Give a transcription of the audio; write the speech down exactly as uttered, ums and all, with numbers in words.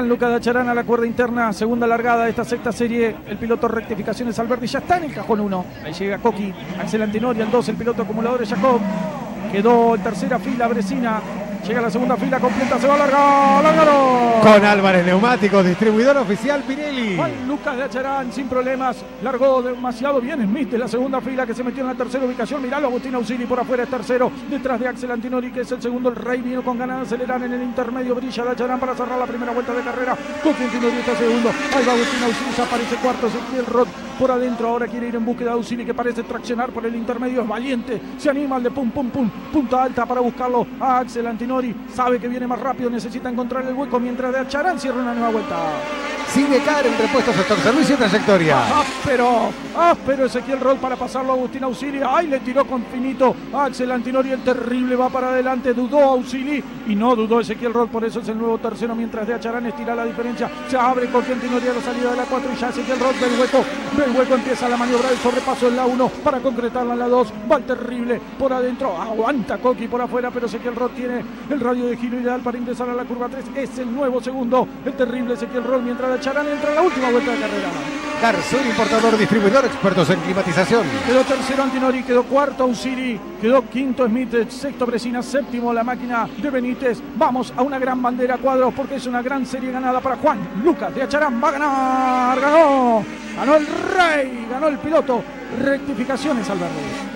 Juan Lucas de Acharán a la cuerda interna, segunda largada de esta sexta serie. El piloto rectificaciones Alberti ya está en el cajón uno. Ahí llega Coqui, Axel Antinori al dos, el piloto acumulador de Jacob. Quedó en tercera fila Bresina. Llega a la segunda fila completa, se va a largar, largaron. Con Álvarez Neumáticos, distribuidor oficial Pirelli. Juan Lucas de Acharán sin problemas, largó demasiado bien Smith de la segunda fila que se metió en la tercera ubicación. Miralo, Agustín Ausili por afuera es tercero, detrás de Axel Antinori que es el segundo. El Rey vino con ganas de acelerar en el intermedio, brilla de Acharán para cerrar la primera vuelta de carrera. Coqui Antinori está segundo, ahí va Agustín Ausili, aparece cuarto, Ezequiel Roth por adentro, ahora quiere ir en búsqueda de Ausili que parece traccionar por el intermedio, es valiente, se anima al de pum pum pum, punta alta para buscarlo a Axel Antinori, sabe que viene más rápido, necesita encontrar el hueco mientras de Acharán cierra una nueva vuelta. Sidecar en repuestos stock, servicio y trayectoria. Áspero, áspero Ezequiel Roth para pasarlo a Agustín Ausili. Ay, le tiró con finito a Axel Antinori. El terrible va para adelante. Dudó Ausili y no dudó Ezequiel Roth. Por eso es el nuevo tercero. Mientras de Acharán estira la diferencia. Se abre con Antinori a la salida de la cuatro. Y ya Ezequiel Roth ve el hueco. Ve el hueco. Empieza la maniobra del sobrepaso en la uno para concretarla en la dos. Va el terrible por adentro. Aguanta Coqui por afuera. Pero Ezequiel Roth tiene el radio de giro ideal para ingresar a la curva tres. Es el nuevo segundo. El terrible Ezequiel Roth. Mientras de Acharán entra en la última vuelta de carrera. Garzón, importador, distribuidor, expertos en climatización. Quedó tercero Antinori, quedó cuarto Ausili, quedó quinto Smith, sexto Bresina, séptimo la máquina de Benítez. Vamos a una gran bandera cuadros porque es una gran serie ganada para Juan Lucas de Acharán. Va a ganar, ganó, ganó el Rey, ganó el piloto. Rectificaciones Alberto.